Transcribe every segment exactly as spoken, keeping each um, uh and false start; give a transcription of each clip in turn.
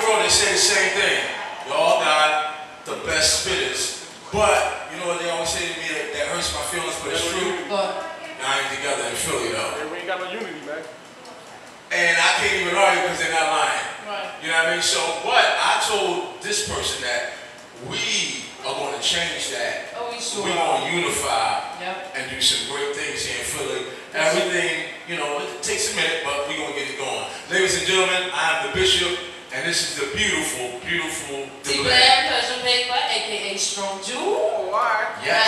world, they say the same thing. We all got the best spitters. But, you know what they always say to me that, that hurts my feelings, but it's true. But I ain't together in Philly, though. Yeah, we ain't got no unity, man. And I can't even argue because they're not lying. Right. You know what I mean? So, but I told this person that we are going to change that. Oh, we sure We're going to unify yep. and do some great things here in Philly. Everything, you know, it takes a minute, but we're going to get it going. Ladies and gentlemen, I'm the Bishop, and this is the beautiful, beautiful T-Glam Persian Paper, a k a. Strong Jewel. Oh, all right. Yeah.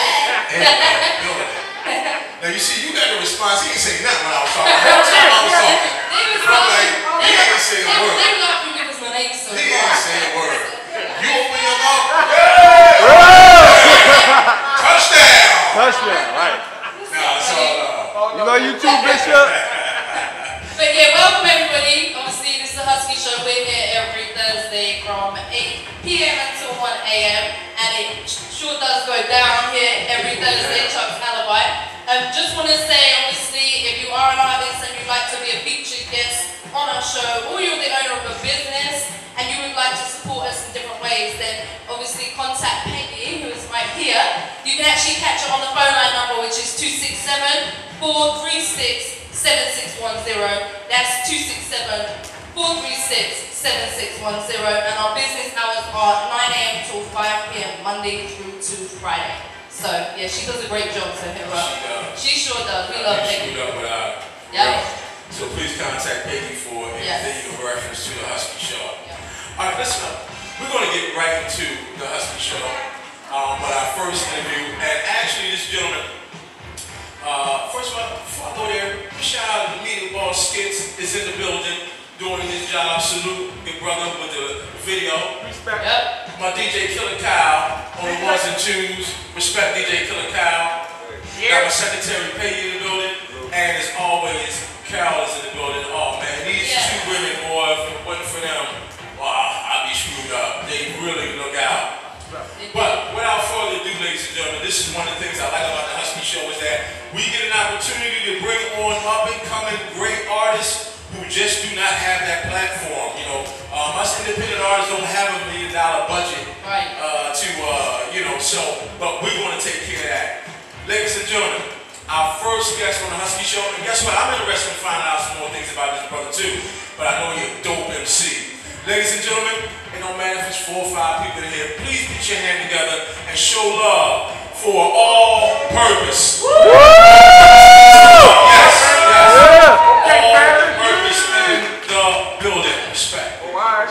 Now, you see, you got the response. He ain't saying nothing when I was talking. Every time I was talking. They was I'm like, he ain't saying a word. They were laughing because my name's so He ain't saying a word. You open your mouth. Touchdown! Touchdown, right. Nah, it's all love. You know you too, Bishop. But yeah, welcome everybody. Obviously, this is the Husky Show. We're here every Thursday from eight p m until one a m and it sure does go down here every Thursday. Chuck's Alibi. Um, just want to say, obviously, if you are an artist and you'd like to be a featured guest on our show, or you're the owner of a business and you would like to support us in different ways, then obviously contact Peggy, who is right here. You can actually catch her on the phone line number, which is two six seven, four three six, seven six one zero. That's two six seven, four three six, seven six one zero. And our business hours are nine a m till five p m Monday through to Friday. So yeah, she does a great job. So hit her up. She does. She sure does. We love Peggy. Up with our Yep. So please contact Peggy for anything Yes. in reference to the Husky Show. Yep. All right, listen up. We're going to get right into the Husky Show. Um, but our first interview, and actually this gentleman, uh, first of all, before I go there, shout out to the Mediaboss Skitz is in the building doing his job. Salute your brother with the video. Respect. Yep. My D J Killer Kyle on the ones and twos. Respect D J Killer Kyle. Got my secretary Peggy in the building. And as always, Carol is in the building. Oh man, these Yeah. two women, boy, if it wasn't for them, wow, I'd be screwed up. They really look out. But without further ado, ladies and gentlemen, this is one of the things I like about the Husky Show is that we get an opportunity to bring on up-and-coming great artists who just do not have that platform. You know, um, us independent artists don't have a million dollar budget Right. uh, to, uh, you know, so, but we're going to take care of that. Ladies and gentlemen, our first guest on the Husky Show, and guess what? I'm interested in finding out some more things about this brother too, but I know you're a dope M C. Ladies and gentlemen, it don't matter if it's four or five people in here, please put your hand together and show love for all purpose. Woo! Yes, yes. Yeah. All purpose in the building. Respect. Oh, all right.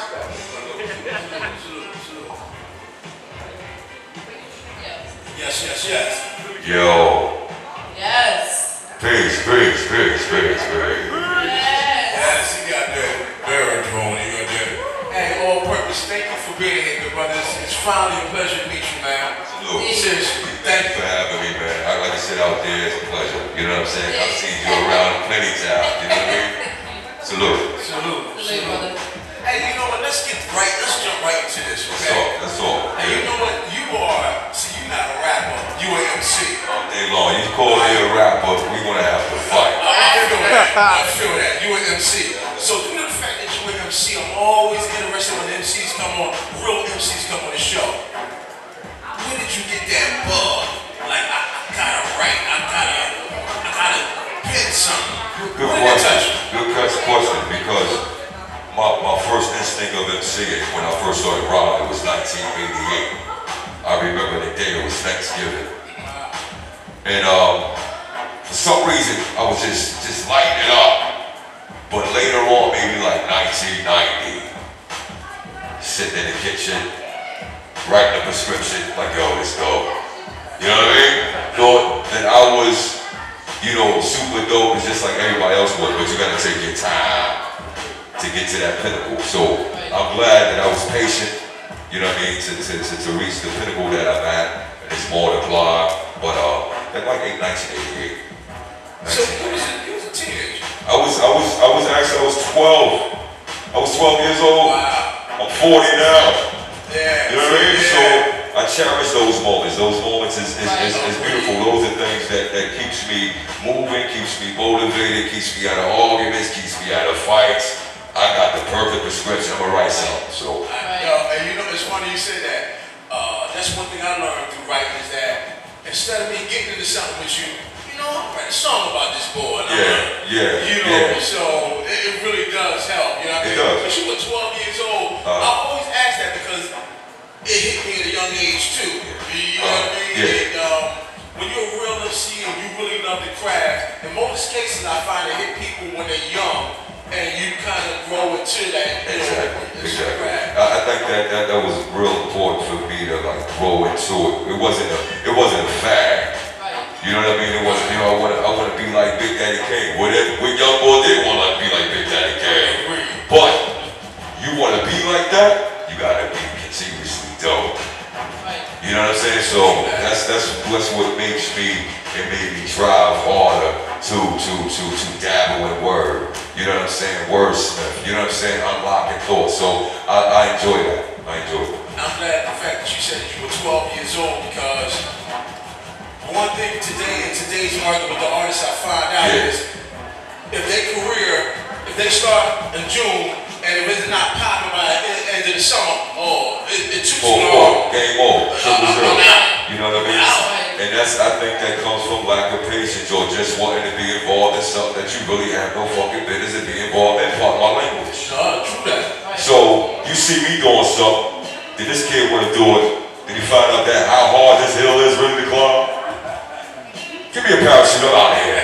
Yes, yes, yes. Yo. Yes. Peace, peace, peace, peace, peace. Yes. Yes, you got that baritone, you got that. Hey, all purpose, thank you for being here, good brothers. It's finally a pleasure to meet you, man. Salute. Seriously, Thank thank you for you. having me, man. I like to sit out there, it's a pleasure. You know what I'm saying? I've seen you around plenty times, you know what I mean? Salute. Salute. Salute, brother. Hey, you know what? Let's get right, let's jump right into this, That's okay? all, that's all. Hey, you know what? You are, see, you're not a rapper, you an M C. All day long. You call me a rapper, we want to have to fight. I feel that. I feel that. You an M C. So due to the fact that you're an M C, I'm always interested when M Cs come on, real M Cs come on the show. Where did you get that bug? Like, I, I gotta write, I gotta, I gotta pin something. Good Where did that touch question. you? Good question because my, my first instinct of MCing when I first started rhyming was nineteen eighty-eight. I remember the day it was Thanksgiving. And um, for some reason, I was just, just lighting it up. But later on, maybe like nineteen ninety, sitting in the kitchen, writing a prescription, like, yo, let's go. You know what I mean? Thought that I was, you know, super dope, it's just like everybody else was, but you gotta take your time to get to that pinnacle. So I'm glad that I was patient, you know what I mean, to, to, to, to reach the pinnacle that I'm at, and it's more to climb. But uh, that like nineteen eighty-eight. So you was, a, you was a teenager? I was, I was, I was actually, I was twelve. I was twelve years old. Wow. I'm forty now. Yeah. You know what I mean? Yeah. So I cherish those moments. Those moments is, is, is, is beautiful. Those are things that, that keeps me moving, keeps me motivated, keeps me out of arguments, keeps me out of fights. I got the perfect prescription. I'm gonna write something. So. I, uh, and you know, it's funny you say that. Uh, that's one thing I learned through writing is that instead of me getting into something with you, you know, I'm writing a song about this boy. Yeah, like, yeah, You know, yeah. so it, it really does help. You know what I mean? It does. But you were twelve years old. Uh, I always ask that because it hit me at a young age too. You know uh, what I mean? yeah. And, um, when you're a real M C and you really love the craft, in most cases I find it hit people when they're young and you kind of grow into that. You Exactly, know, exactly. craft. I, I think that, that that was real important for me to like grow into it. It wasn't a it wasn't a fad. You know what I mean? It wasn't, you know, I want to I want to be like Big Daddy Kane. What if what young boy did want to be like Big Daddy Kane? But you want to be like that, you gotta be continuously dope. You know what I'm saying? So that's that's that's what makes me it made me drive harder to to to to dabble in word. You know what I'm saying? Wordsmith. You know what I'm saying? Unlocking thoughts. So I, I enjoy that. I enjoy it. I'm glad the fact that you said that you were twelve years old because one thing today in today's market with the artists I find out Yeah. is if their career, if they start in June and if it's not popping by the end of the summer, oh, it, it too Four, long. four, game over, triple Uh, zero. I'm out. You know what I mean? Out. And that's, I think that comes from lack of patience or just wanting to be involved in something that you really have no fucking business to be involved in. Part of my language. Uh, true that. So you see me doing something. Did this kid want to do it? Did he find out that how hard this hill is really to climb? Give me a parachute, I'm out of here.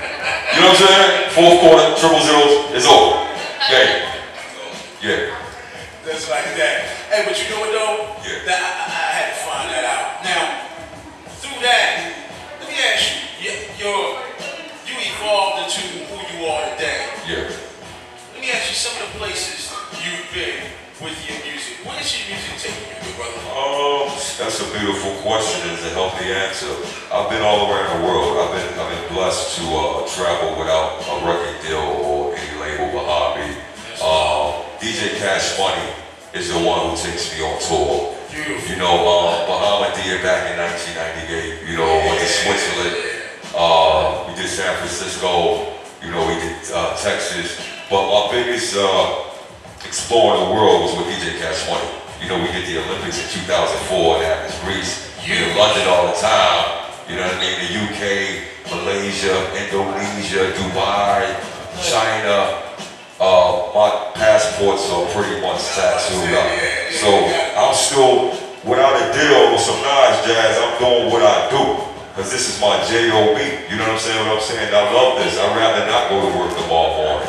You know what I'm saying? Fourth quarter, triple zeros, it's over. Game. Yeah. That's like that. Hey, but you know what though? Yeah. That I, I, I had to find that out. Now, through that, let me ask you, you you're, you evolved into who you are today. Yeah. Let me ask you some of the places you've been with your music. Where is your music taking you, good brother? Um, that's a beautiful question. It's a healthy answer. I've been all around the world. I've been I've been blessed to uh, travel without a record deal or any label behind me. Um, D J Cash Money is the one who takes me on tour. Beautiful. You know, um, Bahama did back in nineteen ninety-eight. You know, went to Switzerland. Uh, we did San Francisco. You know, we did uh, Texas. But my biggest uh, exploring the world was with D J Cash Money. You know, we did the Olympics in two thousand four in Athens, Greece. We in London all the time. You know what I mean? The U K, Malaysia, Indonesia, Dubai, China. Uh, my passports are pretty much tattooed up. So I'm still, without a deal with some nice jazz, I'm doing what I do. Because this is my J O B. You know what I'm saying? What I'm saying? I love this. I'd rather not go to work tomorrow morning.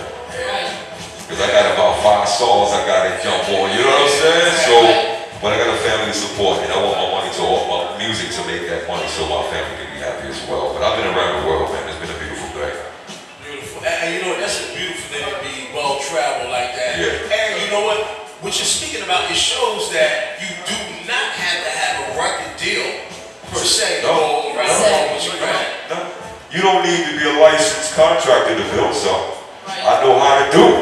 Because I got about five songs I got to jump on. You know what I'm saying? So, but I got a family to support, and I want my money to, all my music to make that money so my family can be happy as well. But I've been around the world, man. It's been a beautiful day. Beautiful. And, and you know, that's a beautiful thing to be well-traveled like that. Yeah. And you know what? What you're speaking about, it shows that you do not have to have a record deal, per se, to No. go around the world with your brand. No. You don't need to be a licensed contractor to build something. I know how to do it.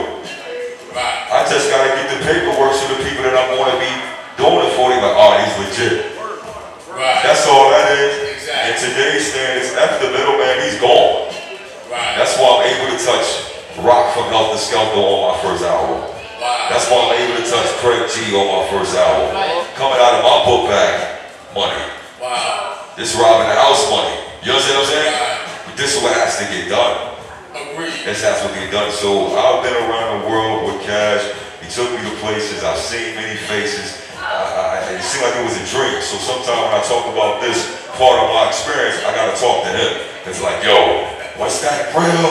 Right. I just got to get the paperwork so the people that I want to be doing it for, they like, oh, he's legit. Right. That's all that is. Exactly. And today's standards, after the middleman, he's gone. Right. That's why I'm able to touch Rock from Helter Skelter on my first album. Wow. That's why I'm able to touch Craig G on my first album. Coming out of my book bag, money. Wow. This robbing the house money. You understand what I'm saying? Right. But this is what has to get done. Agreed. This has to get done. So I've been around the world with Cash. He took me to places. I've seen many faces. I, I, it seemed like it was a dream. So sometimes when I talk about this part of my experience, I gotta talk to him. It's like, yo, what's that real?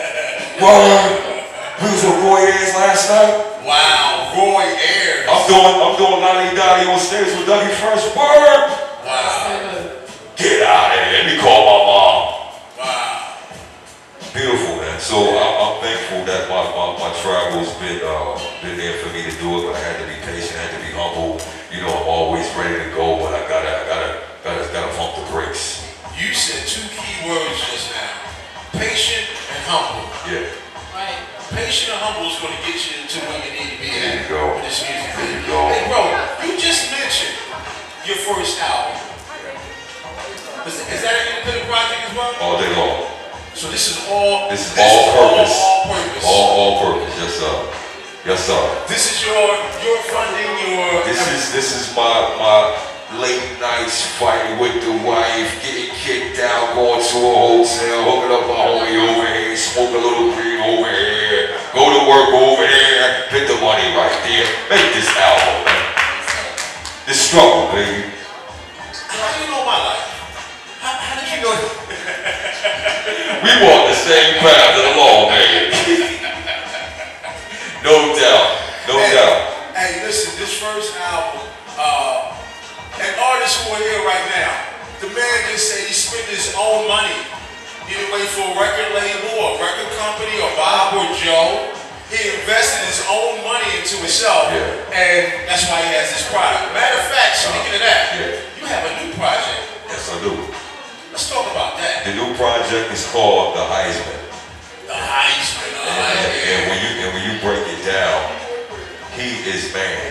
Word. We was with Roy Ayers last night. Wow, Roy Ayers. I'm doing, I'm doing Lottie Dottie on stage with Dougie Fresh. Word. Wow. Get out of here. Let me call my mom. Wow. Beautiful, man. So I'm, I'm thankful that my, my, my travel's been uh, been there for me to do it, but I had to be patient, I had to be humble. You know, I'm always ready to go, but I gotta, I gotta, gotta, gotta pump the brakes. You said two key words just now. Patient and humble. Yeah. Right. Patient and humble is going to get you to where you need to be There at you go. with this music. There you go. Hey, bro, you just mentioned your first album. Is, is that an independent project as well? All day long. So this is all. This is all purpose. All, all purpose. All, all purpose. Yes, sir. Yes, sir. This is your your funding, your. This is this is my my late nights fighting with the wife, getting kicked out, going to a hotel, hooking up my homie over here, smoke a little green over here, go to work over there, get the money right there, make this album, man. This struggle, baby. How do you know my life? How, how did you know? We walk the same path of the law, man. No doubt, no hey, doubt. Hey, listen, this first album, uh, an artist who are here right now, the man just said he spent his own money. He didn't wait for a record label or a record company or Bob or Joe. He invested his own money into himself, yeah. and that's why he has this product. Matter of fact, speaking of that, yeah. you have a new project. Yes, I do. Let's talk about that. The new project is called The Heisman. The Heisman. And, and, and when you and when you break it down, he is man.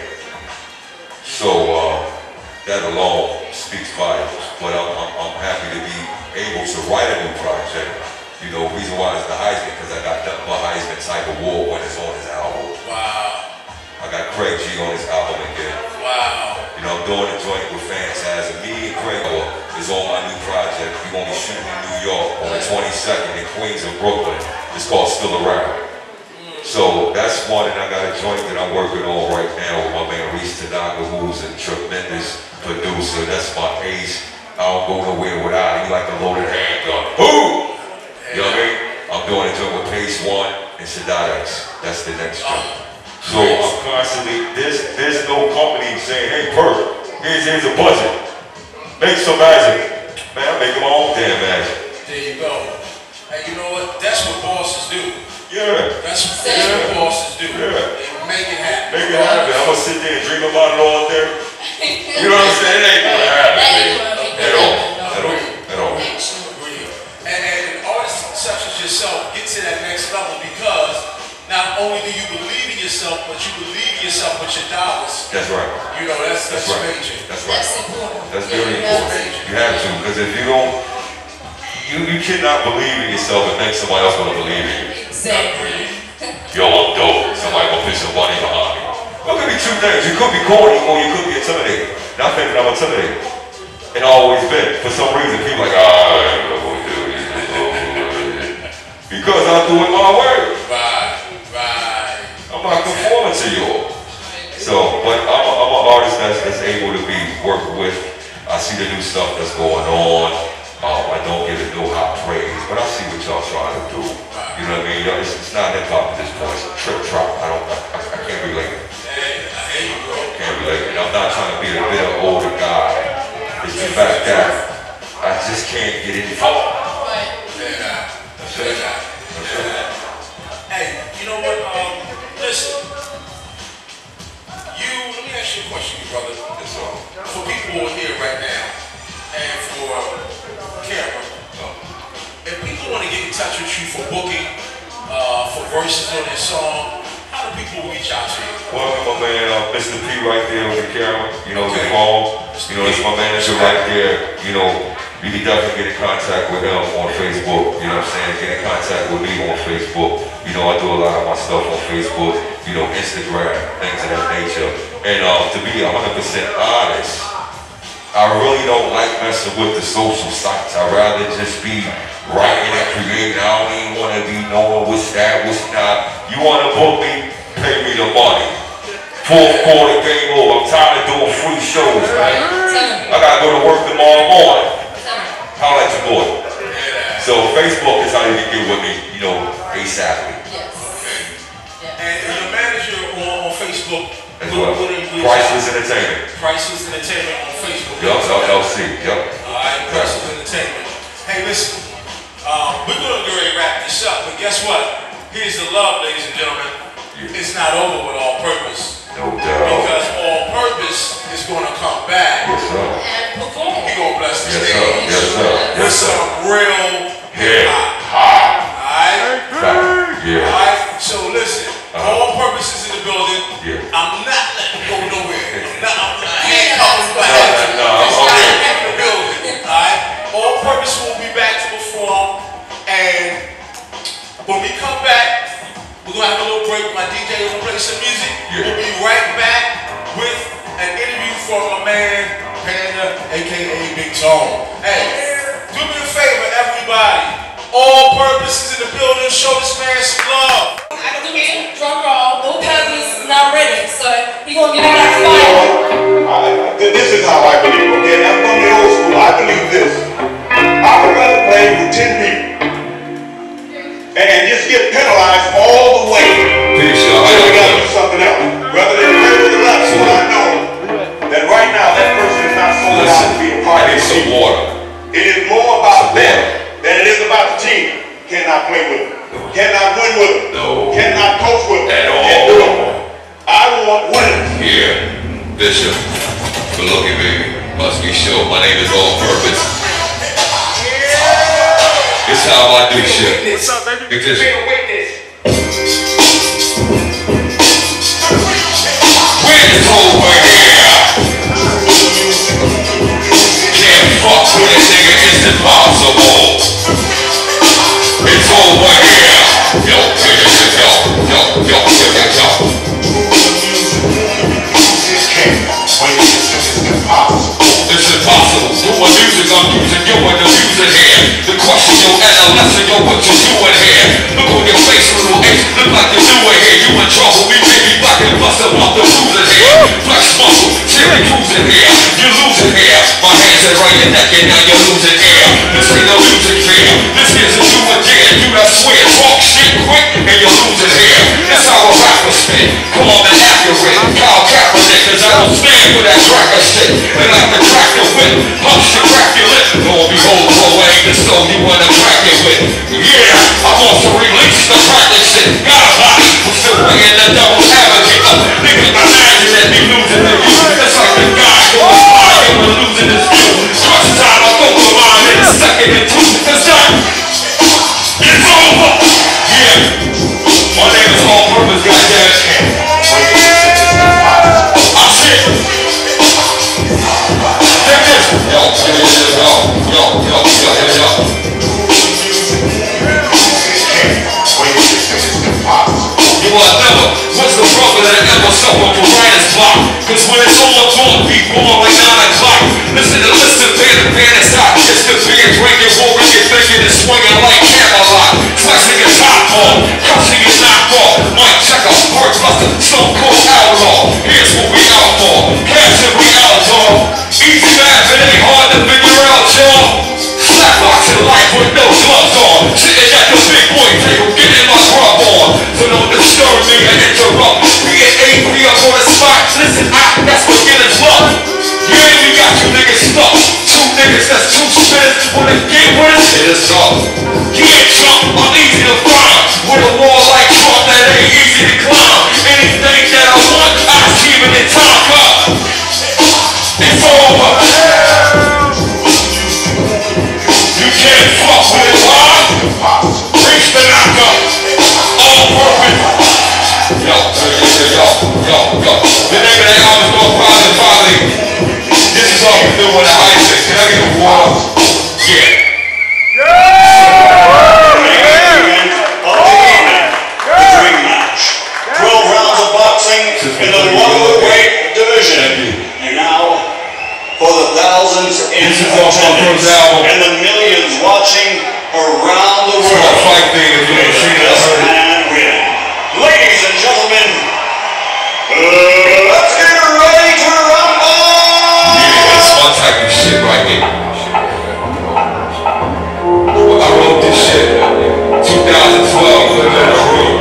So uh, that alone speaks volumes. But I'm, I'm I'm happy to be able to write a new project. You know, reason why it's the Heisman because I got nothing but Heisman type award winners on his album. Wow. I got Craig G on his album again. Wow. You know, I'm doing a joint with Phantasm. Me and Craig is on my new project. We're gonna be shooting in New York on the twenty-second in Queens and Brooklyn. It's called Still Around. So that's one, and I got a joint that I'm working on right now with my man Reese Tanaka, who's a tremendous producer. That's my ace. I don't go nowhere without him. He like a loaded handgun. Who? You know what I mean? I'm doing a joint with Pace One and Sadat X. That's the next joint. So I'm constantly, there's, there's no company saying, hey, Perp, here's, here's a budget. Make some magic. Man, I'm making my own damn magic. There you go. And you know what? That's what bosses do. Yeah. That's, that's yeah. what bosses do. Yeah. They make it happen. Make it happen. I'm going to sit there and dream about it all day. You know what I'm saying? It ain't going to happen. At all. At all. At all. And, and artists such as yourself get to that next level because not only do you believe in yourself, but you believe in yourself with your dollars. That's right. You know, that's, that's, that's right. major. That's right. That's important. That's very yeah, important. You have to, because if you don't, you, you cannot believe in yourself and think somebody else gonna believe in you. Exactly. Yo, I'm dope. Somebody gonna put some money behind me. Well, it could be two things. You could be corny or you could be intimidated. Not thinking I'm intimidated. And always been. For some reason, people like, ah, I ain't gonna do it. Because I do it my way. Right, right. I'm not conforming to you. So, but I'm, a, I'm an artist that's, that's able to be worked with. I see the new stuff that's going on. Um, I don't give it no hot praise, but I see what y'all trying to do. You know what I mean? Yo, it's, it's not hip hop at this point. It's a trip trap. I don't. I, I, I can't relate it. Hey, I hear you, bro. Can't relate it. I'm not trying to be a bitter older guy. It's the fact that I just can't get involved. Yeah. That's it. That's it. Hey, you know what? Um, listen. You. Let me ask you a question, brother. Yes, sir. For people who are here right now, and for camera, if people want to get in touch with you for booking, uh, for verses on their song, how do people reach out to you? Well, my man, uh, Mister P right there with the camera, you know, Okay. the phone. You know, it's my manager right there. You know, you can definitely get in contact with him on Facebook. You know what I'm saying? Get in contact with me on Facebook. You know, I do a lot of my stuff on Facebook, you know, Instagram, things of that nature. And um, to be one hundred percent honest, I really don't like messing with the social sites. I'd rather just be writing and creating. I don't even want to be knowing what's that, what's not. You want to book me, pay me the money. Fourth quarter, game over. I'm tired of doing free shows, man. I got to go to work tomorrow morning. How like your boy? So Facebook is how you can get with me, you know, ASAP. Yes. And your manager on, on Facebook, As well. Priceless Entertainment. Priceless Entertainment on Facebook. Yup, L L C, yup. Alright, Priceless Entertainment. Hey, listen, um, we're going to get ready to wrap this up, but guess what? Here's the love, ladies and gentlemen. Yeah. It's not over with All Purpose. No doubt. Because All Purpose is going to come back. Yes, sir. And perform. He's going to bless the Yes, stage. sir. Yes, sir. With Yes, sir. some real Yeah. hip-hop. Alright? Yeah. Alright? So listen, Uh-huh. All Purpose is in the building. Yeah. I'm not letting go nowhere. I'm not, I'm not handcuffing back. No, no, no, It's I'm not okay. in the building. Alright? All Purpose will be back to perform. And when we come back, we're gonna have a little break. My D J will play some music. for my man, Panda, aka Big Tone. Hey, do me a favor, everybody. All Purposes in the building, show this man some love. I can do it, drum roll, no Purpis is not ready, so he gonna get it out of fire. This is how I believe, okay? I'm from the old school. I believe this. I would rather play with ten people and just get penalized all the way. So we gotta do something else. Rather than play with the left, so I know that right now that person is not sold out to be a part of the team. It is more about them than it is about the team. Cannot play with them. Cannot win with them. No. Cannot coach with them. At all. Can't do it. I want winners. Here, Bishop, good looking, baby. Husky Show. My name is All Purpose. This is how I do shit. What's up, baby? Because Where's over here? Can't fuck with a nigga, it's impossible. It's over here. Yo, yo, yo, yo, yo, yo, yo, yo. It's impossible. Doing music, I'm using you and the music here. The question, yo, adolescent, yo, what you doing here? Look on your face, little H, look like you're doing here. You in trouble, we may be black and bust about the losing here. Flex muscle, cherry cruising here. You're losing here. My hands are right your neck and now you're losing here. This ain't no music here. This here's a you again. You that swear, talk shit quick and you're losing here. That's how a rapper spit. Come on, man, accurate. Kyle Kaepernick, cause I don't stand for that cracker shit. They like to crack the whip, punch to crack your lip. Lord behold, bro, ain't the soul you wanna crack it with. Yeah, I want to release the cracker shit. Got a lot, I'm still bringing the devil's advocate up. Niggas imagine that me losing the you. That's like the guy going fly, and we're losing his view. Crunch time, I go for mine in a second and two. It's done. It's over. Yeah. My name is All Purpose, goddamn. I shit. Take this. Yo, yo, yo, yo, yo, yo, yo, yo. You are never was the brother that ever suffered from writer's block. Cause when it's all up on people on like nine o'clock. Listen to listen, pan and pan is hot. It's the beer drinking, walking, you're thinking and swinging like Camelot. Flexing your top off, cussing your knock off. Mike checker, Perk buster, Stone Cold outlaw. Here's what we out for. Cash and we out, y'all. Easy math, it ain't hard to figure out, y'all. Slap boxing life with no gloves on. Sitting at the big boy table, getting my grub on. So don't disturb me and interrupt. Being angry up on the spot. Listen, I, that's what getting's love. Yeah, we got you niggas stuck. Two niggas that's two spinners. When the game winners, it is up. Yeah, Trump, I'm easy to find. With a wall like Trump that ain't easy to climb. Anything that I want, I achieve it in time. Up. It's over. You can't fuck with it, why? Reach the knocker. All Purpose. Yo, yo, yo, yo, yo. The name of that album is called Private Folly. This is all we do with the Isaac. Can I get a water? Yeah. twelve rounds of boxing in the welterweight division. And now, for the thousands in attendance and the millions watching around the world, Fight thing if you ain't seen this it. man win. Ladies and gentlemen, uh, let's get ready to rumble! Yeah, it's my type of shit right here. I wrote this shit twenty twelve, living in a room.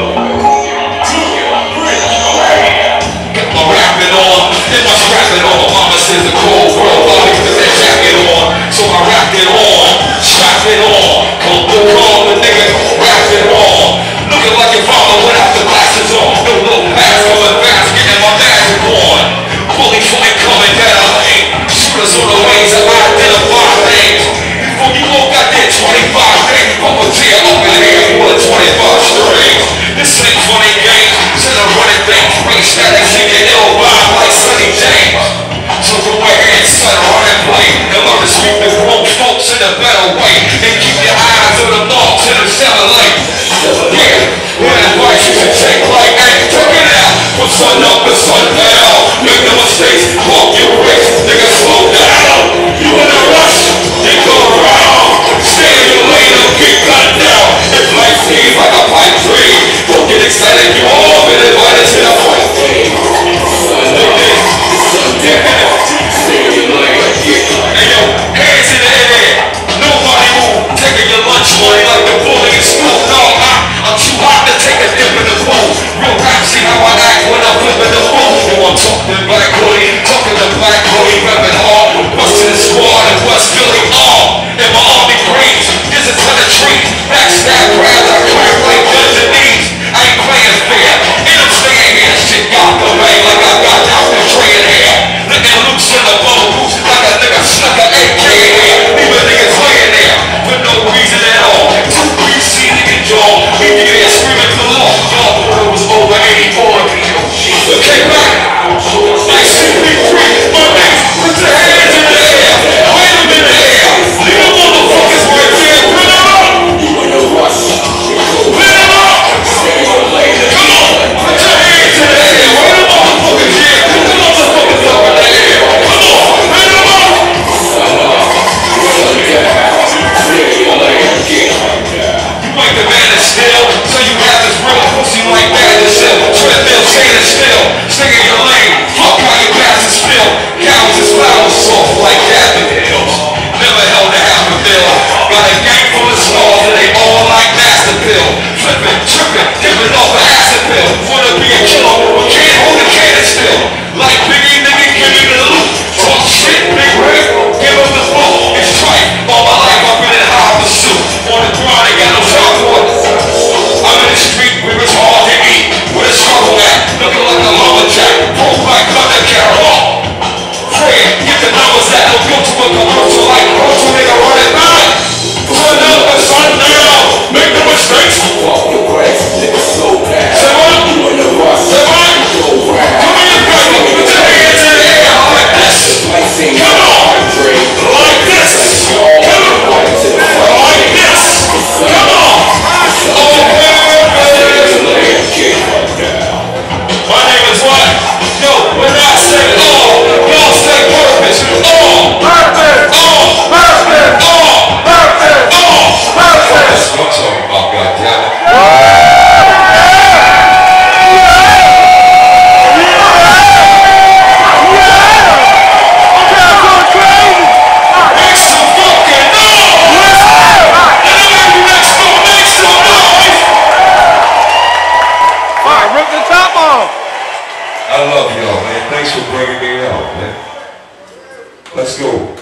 Got my rapping on, then my rapping on. Mama says the cold world, body put that jacket on. So I wrapped it on, strapped it on. Come the call, the nigga, wrapped it on. Looking like your father without the glasses on. No little pass going fast, getting my magic on. Bully fight coming down lane. Shooters on the ways that I identify things. Before you look at that twenty-five things, puppeteer up in here with twenty-five strings. This ain't funny games, instead of running things, bring status in your ill vibe like Sunny James. So go ahead, son, run and play, and learn to speak the grown folks in a better way, and keep your eyes on the mark to the seven lane. Yeah, what advice you can take like, hey, check it out, put sun up and sun down, make no mistakes, walk your black hoodie, talking the black hoodie, reppin' hard, bustin' the squad and West Philly all. In my army greens, this is ton of trees, backstab crowds, I clear like guns and knees. I ain't playing fair, and I'm staying here, shit got the way like I got out the tray in here. Looking loose in the bubble boots like a nigga snuck a A K in here. Leave a niggas laying there for no reason at all. Two B C nigga jaw, we get there screaming for law. Y'all thought it was over eighty-four. Okay, back. Nice C P three, my niggas, put your hands in the air. Wait a minute here. Leave the motherfuckers right there. Put it up. You wanna rush? Put it up. Come on, put your hands in the air. Wait the motherfuckers here. Put the motherfuckers up in the air. Come on, put them up. You like the man is still, so you have this real pussy like that and still. Treadmill standing still, stay in your lane. Fuck how your passes spill. Cows is flowers soft like daffodils. Never held a half a bill. Got a gang full of stars and they all like master pill. Flipping, tripping, dipping off an acid pill. Wanna be a killer, but can't hold a cannon still. Like Biggie, nigga, give me the loot. Talk shit, big rig, give up the boot. It's trite, all my life I've been in high pursuit. On the grind, ain't got no time for it. I'm in the street where it's hard to eat. Where the struggle at, looking like a lumberjack. Pull back, thunder, carry on. Fred, get the numbers that will go to a commercial like commercial nigga running back. Turn up and sun down, make no mistakes. Walk the grass, nigga, slow down. Say what? You in the rush. Say what? Come on, you brother, put your hands in the air like this. Come on, like this. Come on, like this. Come on. Oh, my name is what? No, when I say all, y'all say purpose. All. Purpose. All. Purpose. All. Purpose. All. Purpose. That's what I'm talking about, goddammit. Make some fucking noise. Anybody make some, make some noise. All right, rip the top off. I love y'all, man. Thanks for bringing me out, man. Let's go.